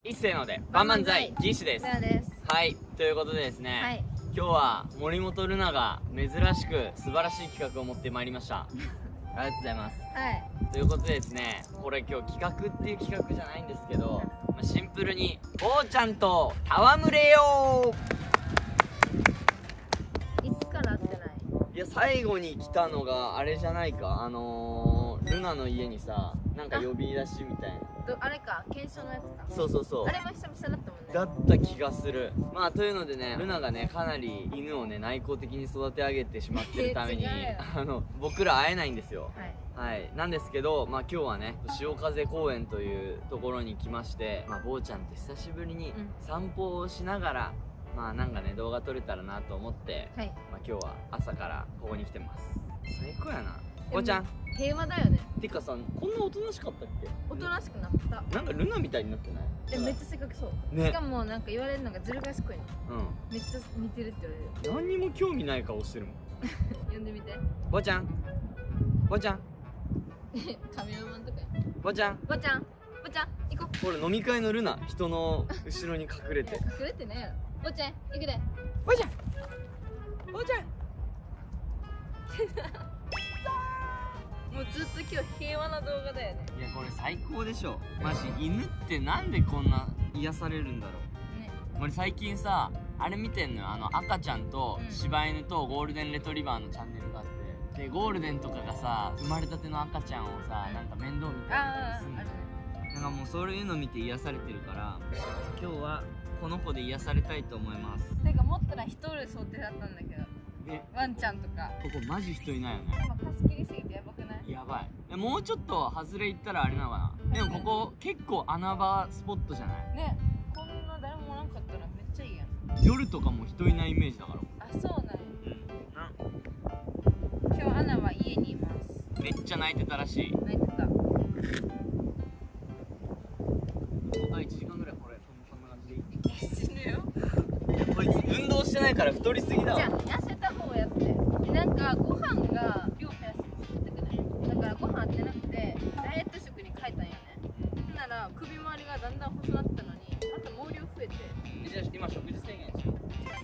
一斉ので万々歳ギッシュです。はい、ということでですね、はい、今日は森本ルナが珍しく素晴らしい企画を持ってまいりました。ありがとうございます。はい、ということでですね、これ今日企画っていう企画じゃないんですけど、シンプルにぼーちゃんと戯れよう。いつから会ってない？ いや、最後に来たのがあれじゃないか、ルナの家にさ、なんか呼び出しみたいな。 あれか、検証のやつか。 そうそうそう。 あれも久々だったもんね。 だった気がする。まあというのでね、ルナがねかなり犬をね内向的に育て上げてしまってるために僕ら会えないんですよ。はい、なんですけど、まあ今日はね潮風公園というところに来まして、まあ坊ちゃんと久しぶりに散歩をしながら、まあなんかね動画撮れたらなと思って、まあ今日は朝からここに来てます。最高やな。坊ちゃん平和だよね。 てかさ、こんなおとなしかったっけ？ おとなしくなった。 なんかルナみたいになってない？ めっちゃ性格そう、ね、しかもなんか言われるのがずる賢いの。めっちゃ似てるって言われる。 何にも興味ない顔してるもん。 呼んでみて。 坊ちゃん坊ちゃんカメラマンとかや。 坊ちゃん坊ちゃん坊ちゃん行こう。 これ飲み会のルナ、人の後ろに隠れて。 隠れてねえよ。坊ちゃん行くで。 坊ちゃん坊ちゃんもうずっと今日平和な動画だよね。 いやこれ最高でしょマジ。犬ってなんでこんな癒されるんだろうね。俺最近さあれ見てんのよ。赤ちゃんと柴犬とゴールデンレトリバーのチャンネルがあって、でゴールデンとかがさ生まれたての赤ちゃんをさなんか面倒見たりするのよ。なんかもうそういうの見て癒されてるから、今日はこの子で癒されたいと思います。 てかもったら人おる想定だったんだけど、ワンちゃんとかここマジ人いないよね。 今貸し切りすぎてやばくない？ やばい。もうちょっと外れ行ったらあれなのかな。でもここ結構穴場スポットじゃないね。こんな誰もおらんかったらめっちゃいいやん。 夜とかも人いないイメージだから。 あ、そうなんや。今日アナは家にいます。 めっちゃ泣いてたらしい。 泣いてた。 1時間ぐらいこれそんな感じでいい？ 死ぬよ。 こいつ運動してないから太りすぎだわ。 じゃあ痩せた方やって。なんかご飯が量減らしてくれる。だからご飯合ってなくてダイエット食に変えたんよね。なら首周りがだんだん細なったのにあと毛量増えて。 じゃあ今食事制限しよう。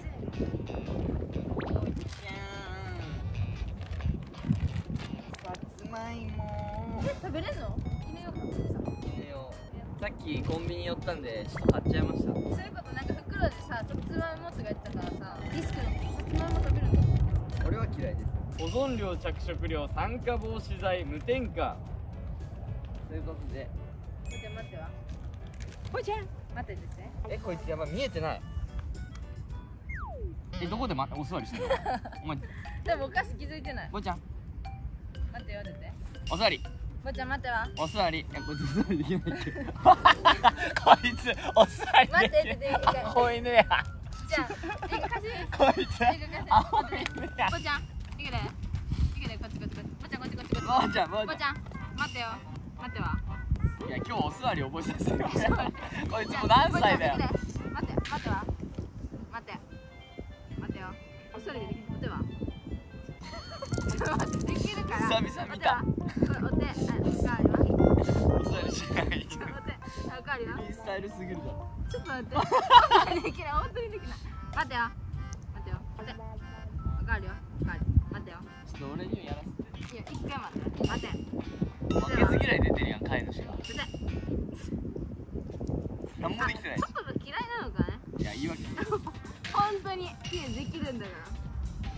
さつまいも食べれんの？犬よかった犬よ。さっきコンビニ寄ったんでちょっと買っちゃいました。 そういうことなんか袋でささつまいもとか言ってたからさリスクのさつまいも食べるんだ。 俺は嫌いです。保存料着色料酸化防止剤無添加ということで。 待ってわ。 ほいちゃん待ってですね。 こいつやばい、見えてない。どこでお座りしてんの？お前でもお菓子気づいてない。 ぼーちゃん待ってよ、出てお座り。 ぼーちゃん待ってわ。 お座り。こいつお座りできないって。こいつお座り待ってってアホ犬や。 じゃあ映画貸し。 こいつアホ犬や。 ぼーちゃんいくでいくで、こっちこっちこっち。ぼーちゃんこっちこっちこっち。 ぼーちゃんぼーちゃん待ってよ待ってわ。 いや今日お座り覚えさせてよ。こいつも何歳だよ。 待って待ってわ。待って待ってよ。お座りでできる。待ってわ。待ってできるから。 久々見た。 お手お座りしない。 お手わかるよ。 いいスタイルすぎるだろ。 ちょっと待って。できない、本当にできない。待ってよ待ってよ。お手わかるよ。わかる。待ってよ。 ちょっと俺にやらせて。 いや、一回待って待って。 負けず嫌い出てるやん、飼い主が。何もできてないし。 外が嫌いなのかね。 いや、言い訳。 本当にきれいできるんだから。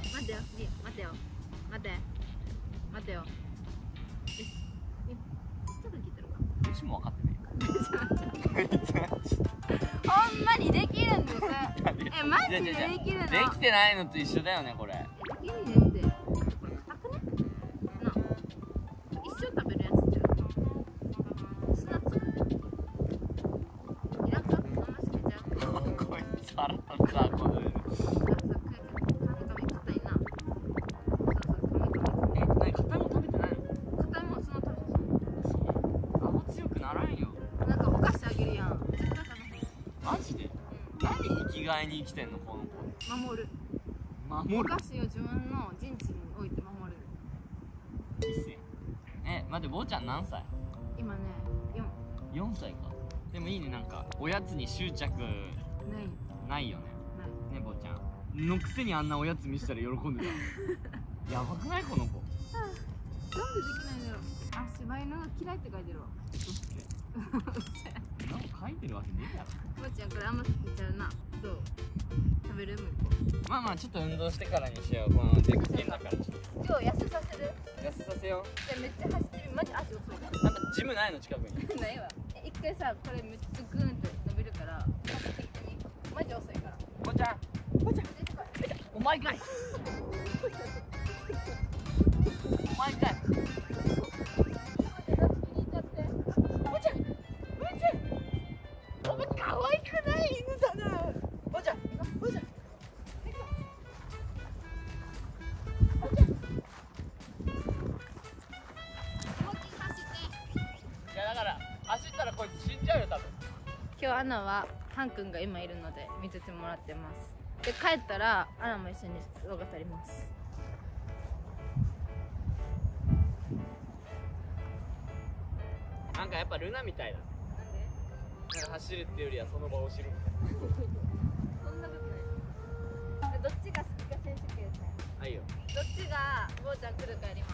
待ってよ、待ってよ待って待ってよ。よし、ちょっと聞いてるか。 私も分かってないよ。 ほんまにできるんです。マジでできるの。 できてないのと一緒だよね、これ。 いいねって。これ硬くね。一生食べるやつじゃん。砂ついらんか。あんま好きじゃん。 こいつ腹立つわ、この犬。何、硬いもん食べてないの？ 硬いもん砂食べてそう。あんま強くならんよ。 なんかお菓子あげるやん。絶対食べへん。 マジで？何生きがいに生きてんの、この子。 守る。 守る？ お菓子を自分の陣地に置いて守る。 いいっすよ。待って、坊ちゃん何歳？ 今ね、 4歳か。 でもいいね、なんかおやつに執着ないよね。ね、坊ちゃんのくせにあんなおやつ見せたら喜んでたやばくないこの子。 なんでできないんだろう。あ、柴犬が嫌いって書いてるわ。 なんか書いてるわけねえやろ。 坊ちゃんこれあんま好きちゃうな。どう食べる？もう一個。 まあまあちょっと運動してからにしよう。このデクケンだからちょっと今日痩せさせる？ 痩せさせよう。 じゃあめっちゃ走ってみ。マジ足遅いから。 なんかジムないの近くに。 ないわ。一回さ、これめっちゃグーンって伸びるから走ってきてみ。マジ遅いから。 坊ちゃん、坊ちゃん、お前かい。お前かい。可愛くない犬だな。坊ちゃん、坊ちゃん。いやだから走ったらこいつ死んじゃうよ多分。 今日アナはハン君が今いるので見ててもらってます。で帰ったらアナも一緒に動画撮ります。 なんかやっぱルナみたいだね。 なんで？ なんか走るっていうよりはその場を知る。 そんなことない。どっちが好きか選手権ですね。 はいよ。 どっちが坊ちゃん来るかやります。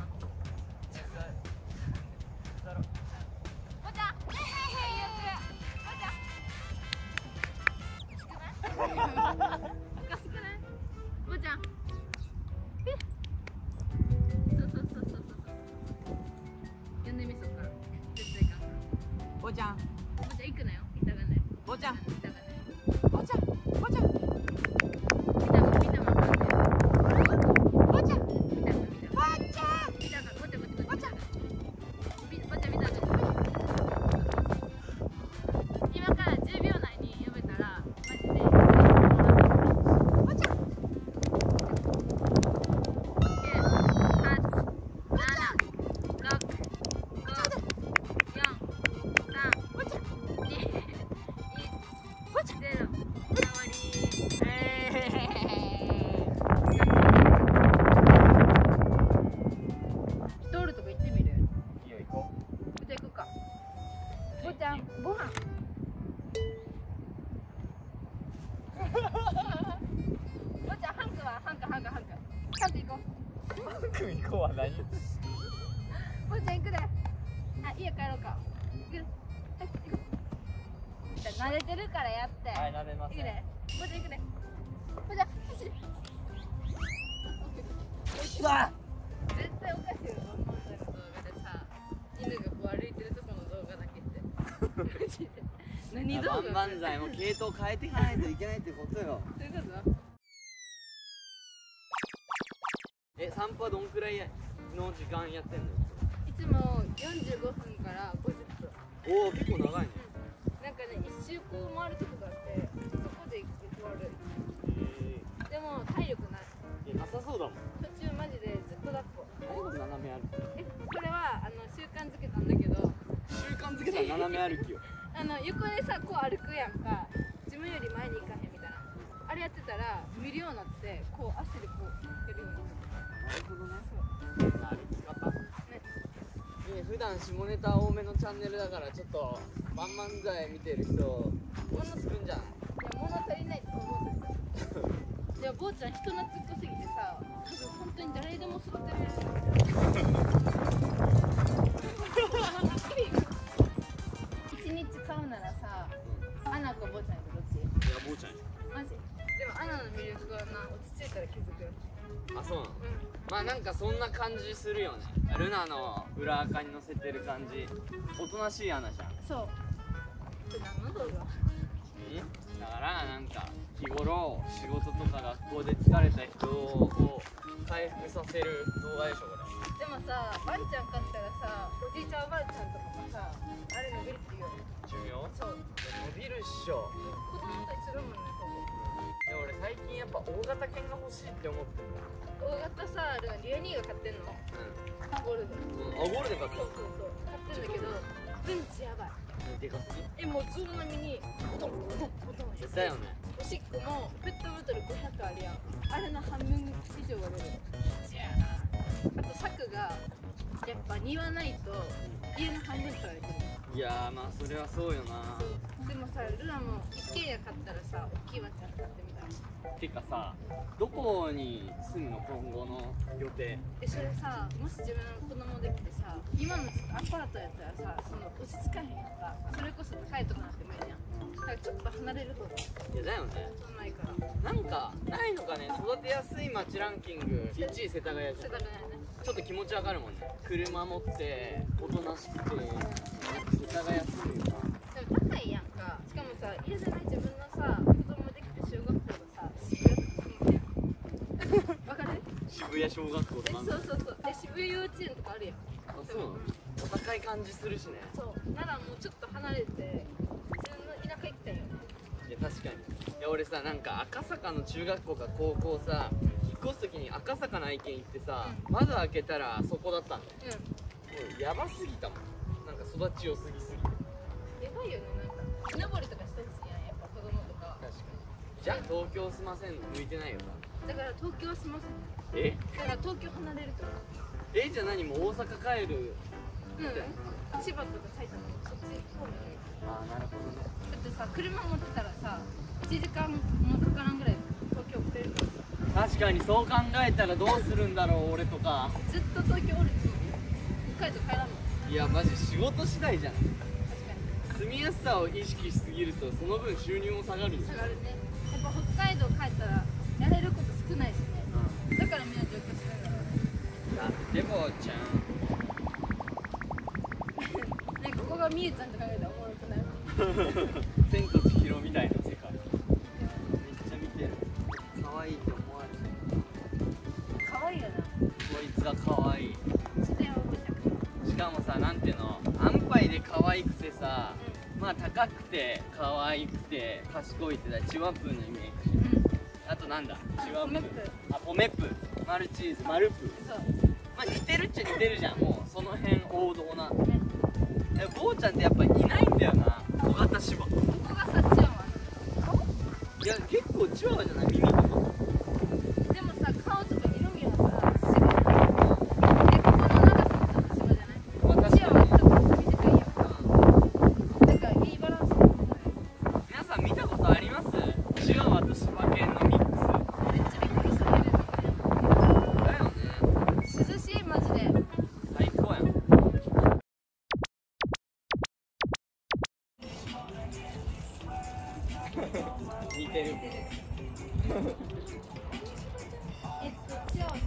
だろ。 坊ちゃん。坊ちゃん。おかしくない？坊ちゃん。そう。呼んでみそうか。絶対かん。 坊ちゃん。 坊ちゃん行くなよ。痛がない。 坊ちゃん。 痛がない。 坊ちゃん。坊ちゃん。 みんなもわかんない。 坊ちゃん。 坊ちゃん。今から10秒内に呼べたらマジでご飯。坊ちゃん、ハンクはハンク行こう。 ハンク行こうは何？ 坊ちゃん行くで。あ、家帰ろうか。行く。はい、行こう。慣れてるからやって。 はい、慣れます。 行くで。坊ちゃん行くで。坊ちゃん、走る。 うわ。 絶対おかしいよ。バンバンザイの動画でさ、犬がこう歩いてるとこの動画だけって。何動画？ バンバンザイも系統変えていかないといけないってことよ。 そういうこと？ 散歩はどんくらいの時間やってんの？ いつも45分から50分。 おお、結構長いね。 なんかね、一周こう回るとこがあって、そこで終わる。でも体力ない。 なさそうだもん。 途中マジでずっと抱っこ。 何この斜め歩き。 これは習慣づけたんだけど。 習慣づけた斜め歩きを。 横でさ、こう歩くやんか。自分より前に行かへんみたいな。あれやってたら見るようになって、こう足でこうやるようになった。 なるほどね。 そう。 歩き方。ね。いいね、普段下ネタ多めのチャンネルだからちょっとバンバンザイ見てる人物つくんじゃない？ いや、物足りないと思うんですよ。いや、坊ちゃん人懐っこすぎてさ、多分本当に誰でも育てられる。1日買うならさ、アナか坊ちゃんとどっち？ いや、坊ちゃんや。 マジ？でもアナの魅力はな、落ち着いたら気づくよ。 あ、そうなの？まあなんかそんな感じするよね。ルナの裏垢に乗せてる感じ。おとなしいアナじゃん。 そう。これ何の動画？ だからなんか日頃仕事とか学校で疲れた人を回復させる動画でしょこれ。 でもさ、ワンちゃん飼ったらさ、おじいちゃんおばあちゃんとかもさ、あれ伸びるって言うよね。 寿命？ そう。 伸びるっしょ。 子供と一緒だもんね、ほぼ。 いや俺最近やっぱ大型犬が欲しいって思ってる。 大型さ、リア兄が飼ってんの。ゴールデン。 あ、ゴールデン飼ってる。 そう。飼ってんだけど、うんちやばい。 でかすぎ。 もうゾウ並みにボトンだよね。 おしっこもペットボトル500あるやん。あれの半分以上は出る。あと柵がやっぱ庭ないと家の半分取られてる。 いやーまあそれはそうよな。 でもさ、ルナも一軒家買ったらさ、大きいワンちゃん買ってみたい。 てかさ、どこに住むの今後の予定？ それさ、もし自分の子供できてさ、今のアパートやったらさ、その落ち着かへんやんか。それこそ高いとこなってもいいじゃん。だからちょっと離れる方がいやだよね。 ないから。 なんかないのかね、育てやすい街ランキング1位世田谷じゃん。 世田谷ね。 ちょっと気持ちわかるもんね。車持っておとなしくて世田谷住むか。 でも高いやんか。しかもさ、家じゃない自分のさ、子供できて小学校がさ、渋谷とか住むやん。わかる？ 渋谷小学校とか。 そうそうそう。で、渋谷幼稚園とかあるやん。 あ、そうなの？お高い感じするしね。 そう。ならもうちょっと離れて、自分の田舎行きたいよね。 いや確かに。いや俺さ、なんか赤坂の中学校か高校さ、引っ越す時に赤坂の愛犬行ってさ、窓開けたらそこだったんだよ。もうやばすぎたもん。なんか育ちよすぎすぎて。 やばいよね、なんか木登りとかしてほしいやん、やっぱ子供とか。 確かに。じゃあ東京住ませんの向いてないよな。 だから東京は住ません。 え？ だから東京離れるとか。 じゃあ何もう大阪帰る？ 千葉とか埼玉とかそっち方面に。 ああ、なるほどね。 だってさ、車持ってたらさ、1時間もかからんぐらい東京来れるからさ。 確かにそう考えたらどうするんだろう俺とか。 ずっと東京おるつもり。北海道帰らんの。 いやマジ仕事次第じゃん。 確かに。 住みやすさを意識しすぎるとその分収入も下がるよ。 下がるね。やっぱ北海道帰ったらやれること少ないしね。だからみんな上京するんだろうね。 だって坊ちゃん。 ね、ここがみゆちゃんって考えたらおもろくない？ 千と千尋みたいな世界。めっちゃ見てる。可愛いって思われてる。 可愛いよな。 こいつが可愛い。 自然を見たくて。 しかもさ、なんていうの、安牌で可愛くてさ、まあ高くて可愛くて賢いってチワプーのイメージ。あとなんだ、チワプー。あ、ポメップ、マルチーズ、マルプー。 そう。 まあ似てるっちゃ似てるじゃん。もうその辺王道な。坊ちゃんってやっぱいないんだよな、小型芝。 ここがさ、チワワ。 いや結構チワワじゃない、耳とか。 でもさ、顔とか色味はさ、芝。で、ここの長さもちょっと芝じゃない？ まあ確かにチワワちょっと短いやん。だからいいバランス。 皆さん見たことあります？チワワと柴犬のミックス。 めっちゃびっくりしたね。 だよね。 涼しいマジで。 最高やん。似てる。 チワワと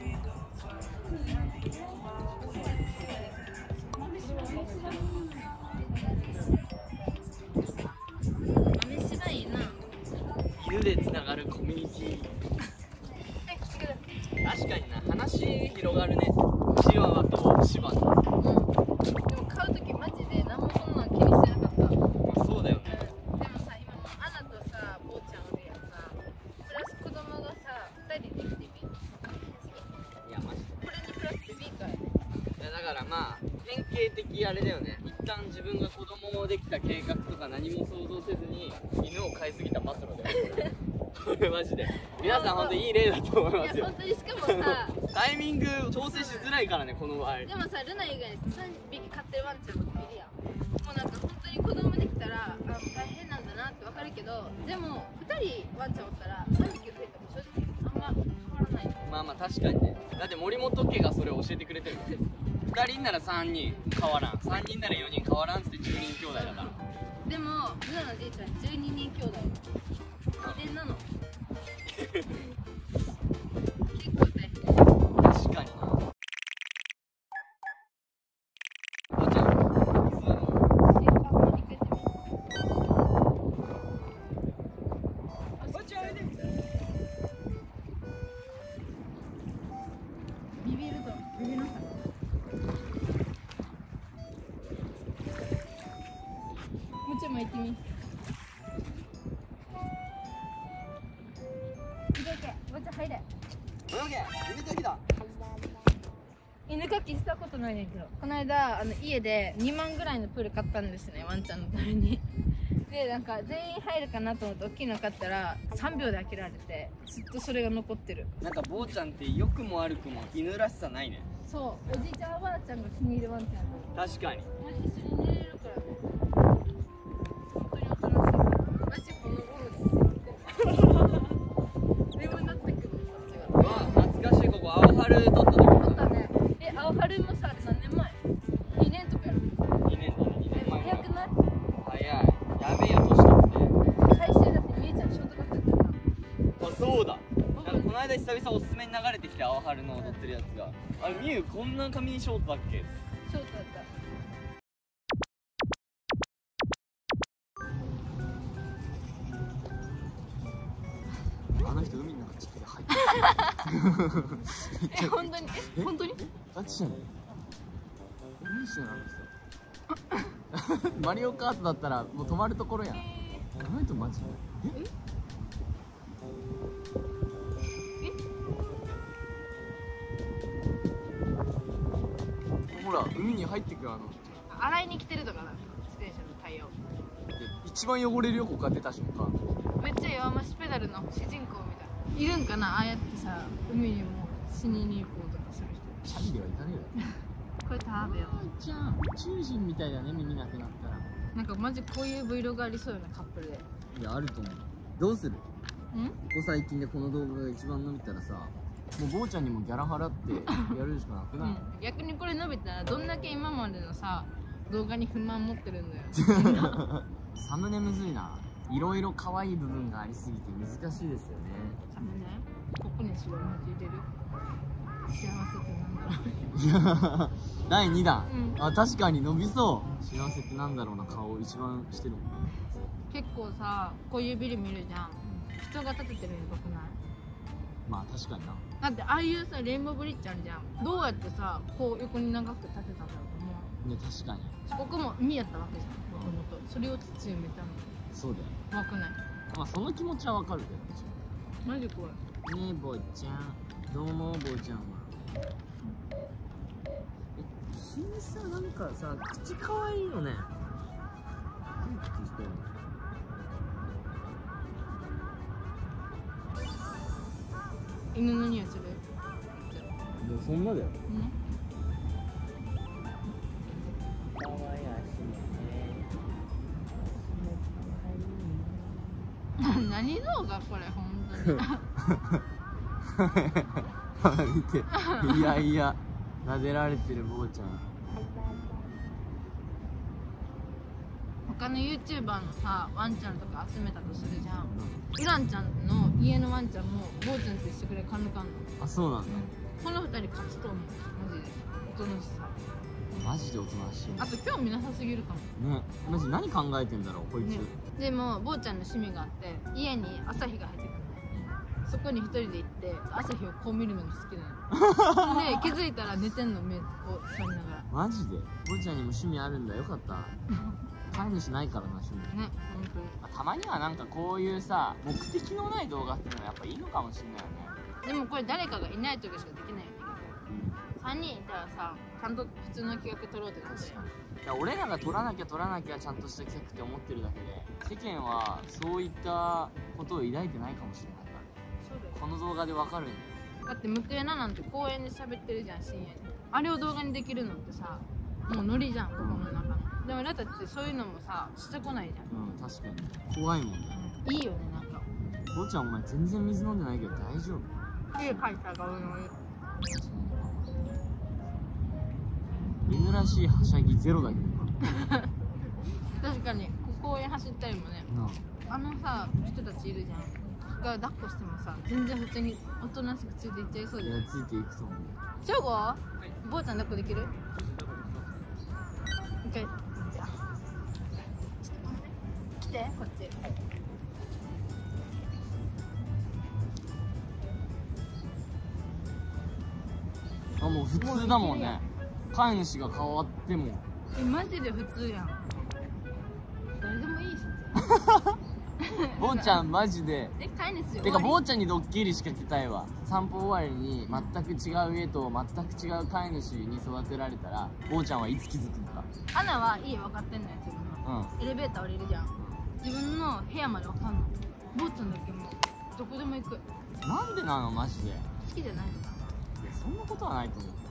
豆柴いいな。 犬でつながるコミュニティ。確かにな、話広がるね。チワワと柴の。 でも買うときマジで何もそんなん気にしてなかった。 まあそうだよね。 でもさ、今もアナとさ、坊ちゃんおるやんさ。プラス子供がさ、2人できてみ。 いやマジで。 これにプラスベビーカーやね。 いやだからまあ典型的あれだよね。一旦自分が子供できた計画とか何も想像せずに犬を飼いすぎた末路だよ。これマジで皆さん本当いい例だと思いますよ。 いや本当にしかもさ、 タイミング調整しづらいからねこの場合。 でもさ、ルナ以外に3匹飼ってるワンちゃんとかいるやん。もうなんか本当に子供できたら大変なんだなってわかるけど、でも2人ワンちゃんおったら3匹増えても正直あんま変わらない。 まあまあ確かにね。だって森本家がそれを教えてくれてる。2人なら3人変わらん、3人なら4人変わらんって10人兄弟だから。 でもルナのじいちゃん12人兄弟。遺伝なの。結構大変。 確かにな。坊ちゃん、 あ、もう一回やってみ。 坊ちゃんおいで。 ビビるとビビらさ。もうちょい巻いてみ。もうちょい入れ。 泳げ、犬かきだ。 犬かきしたことないねんけど、この間家で2万ぐらいのプール買ったんですね、ワンちゃんのために。でなんか全員入るかなと思って大きいの買ったら3秒で飽きられて、ずっとそれが残ってる。 なんか坊ちゃんって良くも悪くも犬らしさないね。 そう、おじいちゃんおばあちゃんが気に入るワンちゃんだ。 確かに。 一緒に寝れるから春撮った時撮ったね。青春もさ、何年前 ?2 年とかやる。 2年だね、2年前。 早くない？ 早い。やべえよ、年取って。 最終だってみえちゃんショートカットやってるな。 あ、そうだ。なんかこの間久々おすすめに流れてきて、青春の踊ってるやつが。あれ、みゆこんな髪にショートだっけ？ ショートだった。 あの人海の中ちょっと入ってる。 本当に？本当に？ ガチじゃね？何してんのあの人。マリオカートだったらもう止まるところやん。あの人マジで。ほら海に入ってくるあの人。 洗いに来てるとかな。自転車のタイヤを。 一番汚れるよ、ここから出た瞬間。 めっちゃ弱ましペダルの主人公みたいな。いるんかな、ああやってさ、海にも死にに行こうとかする人。 チャリではいかねえよ。 これ食べよじゃあ宇宙人みたいだね、耳なくなったら。 う。なんかマジこういう Vlog ありそうよね、カップルで。 いや、あると思う。どうする？ ん？ ここ最近でこの動画が一番伸びたらさ、もう坊ちゃんにもギャラ払ってやるしかなくない？ 逆にこれ伸びたらどんだけ今までのさ動画に不満持ってるんだよ。 サムネむずいな。いろいろ可愛い部分がありすぎて難しいですよね。 サムネここに白文字入れる。幸せってなんだろう。 いや第2弾、 う確かに伸びそう。幸せってなんだろうな顔一番してるもん。 結構さこういうビル見るじゃん。人が建ててるのよくない？ まあ確かにな。 だってああいうさレインボーブリッジあるじゃん。どうやってさこう横に長く建てたんだろうと思う。 ね、確かにここも海やったわけじゃん、もともと。それを土埋めたの。 そうだよ。 怖くない？ まあその気持ちはわかるけど。 マジ怖い。 ねえ坊ちゃん、どうも坊ちゃんは。君さ、なんかさ口かわいいよね。何口してるの？ 犬の匂いする？ でもそんなだよ。 うん。 かわいい足もね。 何動画これ本当に。 見て、いやいや撫でられてる坊ちゃん。 他の YouTuber のさワンちゃんとか集めたとするじゃん。イランちゃんの家のワンちゃんも坊ちゃんと一緒くらい金かんの。 あ、そうなんだ。 この二人勝つと思う。マジでおとなしさ。 マジでおとなしいね。 あと興味なさすぎるかもね、マジ何考えてんだろうこいつ、 ね。でも坊ちゃんの趣味があって家に朝日が入ってくるの。そこに一人で行って朝日をこう見るのが好きなの。で気づいたら寝てんの、目を座りながら。 マジで坊ちゃんにも趣味あるんだ。よかった。飼い主ないからな趣味ね、本当に。 たまにはなんかこういうさ目的のない動画っていうのはやっぱいいのかもしれないよね。 でもこれ誰かがいない時しかできないよね。3人いたらさちゃんと普通の企画撮ろうってなって。 いや俺らが撮らなきゃちゃんとした企画って思ってるだけで世間はそういったことを抱いてないかもしれないから。 そうだよ。 この動画でわかるんだよ。 だってムクエナなんて公園で喋ってるじゃん深夜に。あれを動画にできるのってさもうノリじゃん心の中の。でも俺たちってそういうのもさしてこないじゃん。 うん、確かに怖いもんね。 いいよねなんか。 坊ちゃんお前全然水飲んでないけど大丈夫？ 家描いた顔の珍しいはしゃぎゼロだけど確かに公園走ったりもね。 な。 あのさ人たちいるじゃんが抱っこしてもさ全然普通におとなしくついていっちゃいそうじゃん。 ついていくと思う。 ショーゴ、坊ちゃん抱っこできる？一回じゃあ来てこっち。 あ、もう普通だもんね。飼い主が変わっても。 マジで普通やん。誰でもいいし。 坊ちゃんマジで。 飼い主。 てか坊ちゃんにドッキリ仕掛けたいわ。散歩終わりに全く違う家と全く違う飼い主に育てられたら坊ちゃんはいつ気づくのか。 アナは家分かってんのよ自分の。エレベーター降りるじゃん。自分の部屋まで分かんの。坊ちゃんだけもどこでも行く。 なんでなのマジで。 好きじゃないのか。 いやそんなことはないと思う。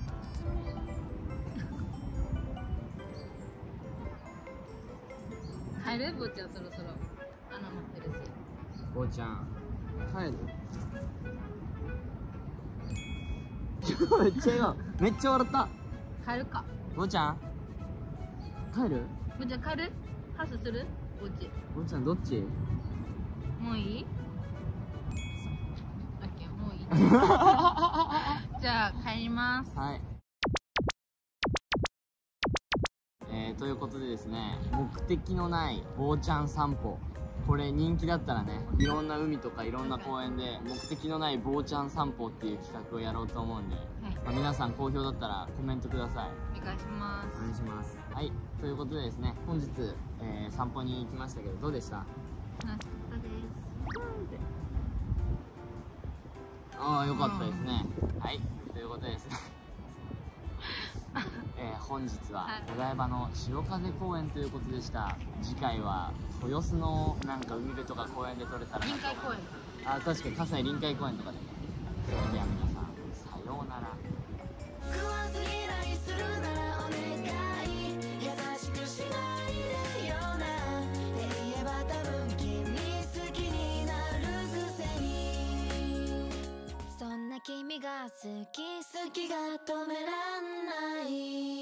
帰る？坊ちゃんそろそろアナ待ってるし。 坊ちゃん帰る？ めっちゃ笑めっちゃ笑った。 帰るか。 坊ちゃん帰る？ 坊ちゃん帰る？ハウスする？おうち。 坊ちゃんどっち？ もういい？オッケー、もういい。じゃあ帰ります。 はい。ということでですね、目的のない坊ちゃん散歩、これ人気だったらね、いろんな海とかいろんな公園で目的のない坊ちゃん散歩っていう企画をやろうと思うんで、まあ、皆さん好評だったらコメントください。 お願いします。 お願いします。はい、ということでですね、本日、散歩に行きましたけどどうでした？ 楽しかったです。 ああ、よかったですね。はい、ということでですね本日はお台場の潮風公園ということでした。次回は豊洲のなんか海辺とか公園で撮れたらなと。 臨海公園。 あ、確かに葛西臨海公園とかでね。それでは皆さん、さようなら。 食わず嫌いするならお願い、優しくしないでよなって言えば多分君好きになるくせに、そんな君が好きが止めらんない。